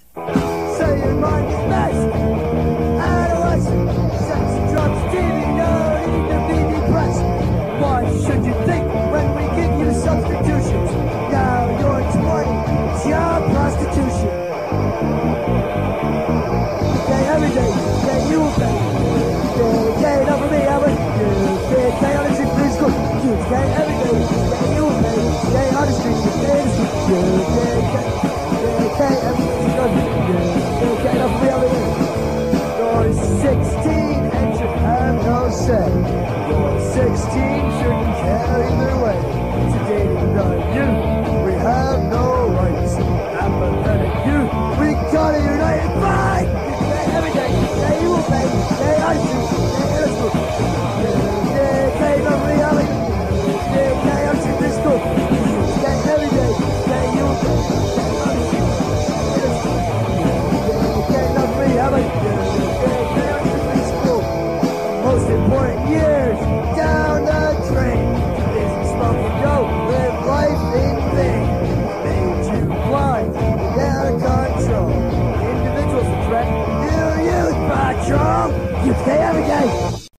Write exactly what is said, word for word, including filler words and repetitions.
Say your mind is best. Adolescent, sex, drugs, T V, no need to be depressed. What should you think when we give you substitutions? Now you're twenty, it's your prostitution. Gay every day, gay you will pay. Gay, gay, not for me, I would. Gay, gay on the street, please go. Gay every day, gay you will pay. Gay on the street, gay in the street. Gay, gay, gay, gay, every day, gay, gay, gay, not for me, I would. You're sixteen and should have no say. You're sixteen, shouldn't care either way. It's a dating the youth.